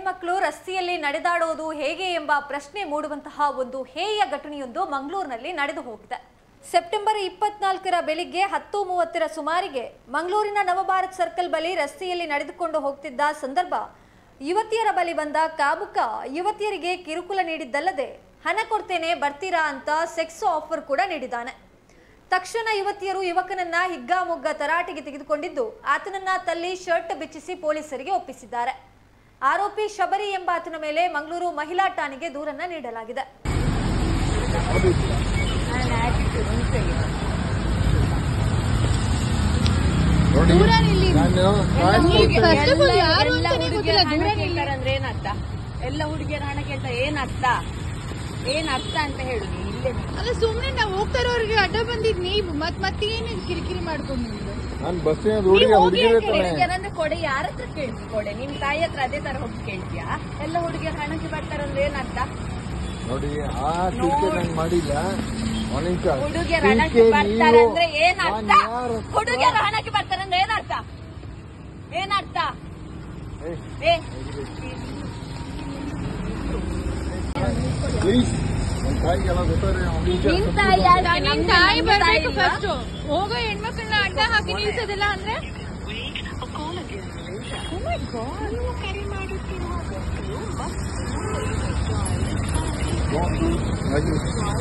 ಹೆಣ್ಮಕ್ಳು ರಸ್ತೆಯಲ್ಲಿ ನಡೆದಾಡೋದು ಹೇಗೆ ಎಂಬ ಪ್ರಶ್ನೆ ಮೂಡುವಂತಹ ಒಂದು ಹೇಯ ಘಟನೆಯೊಂದು ಮಂಗಳೂರಿನಲ್ಲಿ ನಡೆದು ಹೋಗಿದೆ. ಸೆಪ್ಟೆಂಬರ್ 24ರ ಬೆಳಿಗ್ಗೆ 10:30ರ ಸುಮಾರಿಗೆ ಮಂಗಳೂರಿನ ನವಭಾರತ್ ಸರ್ಕಲ್ ಬಳಿ ರಸ್ತೆಯಲ್ಲಿ ನಡೆದುಕೊಂಡು ಹೋಗ್ತಿದ್ದ ಸಂದರ್ಭ ಯುವತಿಯರ ಬಳಿ ಬಂದ ಕಾಮುಕ ಯುವತಿಯರಿಗೆ ಕಿರುಕುಳ ನೀಡಿದ್ದಲ್ಲದೆ ಹಣ ಕೊಡ್ತೇನೆ ಬರ್ತೀರಾ ಅಂತ ಸೆಕ್ಸ್ ಆಫರ್ ಕೂಡ ನೀಡಿದ್ದಾನೆ. ತಕ್ಷಣ ಯುವತಿಯರು ಯುವಕನನ್ನ ಹಿಗ್ಗಾಮುಗ್ಗ ತರಾಟೆಗೆ ತೆಗೆದುಕೊಂಡಿದ್ದು ಆತನನ್ನ ತಳ್ಳಿ ಶರ್ಟ್ ಬಿಚ್ಚಿಸಿ ಪೊಲೀಸರಿಗೆ ಒಪ್ಪಿಸಿದ್ದಾರೆ. ಆರೋಪಿ ಶಬರಿ ಎಂಬ ಆತನ ಮೇಲೆ ಮಂಗಳೂರು ಮಹಿಳಾ ಠಾಣೆಗೆ ದೂರನ್ನ ನೀಡಲಾಗಿದೆ. ಎಲ್ಲ ಹುಡುಗಿಯರ ಹಣ ಕೇಳ್ತಾ ಏನರ್ಥ ಅಂತ ಹೇಳುದು ಇಲ್ಲೇ ಅಲ್ಲ. ಸುಮ್ನೆ ನಾವು ಹೋಗ್ತಾ ಇರೋರಿಗೆ ಅಡ್ಡ ಬಂದಿದ್ ನೀವು ಮತ್ತೇನು ಕಿರಿಕಿರಿ ಮಾಡ್ಕೊಂಡು ಹುಡುಗಿಯರಂದ್ರೆ ಕೊಡೆ ಯಾರ ಹತ್ರ ಕೇಳ್ತಿ? ಕೊಡೆ ನಿಮ್ ತಾಯಿ ಹತ್ರ ಅದೇ ತರ ಹೋಗಿ ಕೇಳ್ತೀಯಾ? ಎಲ್ಲ ಹುಡುಗಿಯರ ಹಣಕ್ಕೆ ಬರ್ತಾರಂದ್ರೆ ಏನರ್ಥ? ಹುಡುಗಿಯರ ಹಣಕ್ಕೆ ಬರ್ತಾರಂದ್ರೆ ಏನರ್ಥ? ಹುಡುಗಿಯರ ಹಣಕ್ಕೆ ಬರ್ತಾರಂದ್ರೆ ಏನರ್ಥ? ನಿಮ್ ತಾಯಿ ಬರ್ಬೇಕು ಫಸ್ಟ್. ಹೋಗೋ ಹೆಣ್ಮಕ್ಳನ್ನ ಅಡ್ಡ ಹಾಕಿ ನಿಲ್ಸೋದಿಲ್ಲ ಅಂದ್ರೆ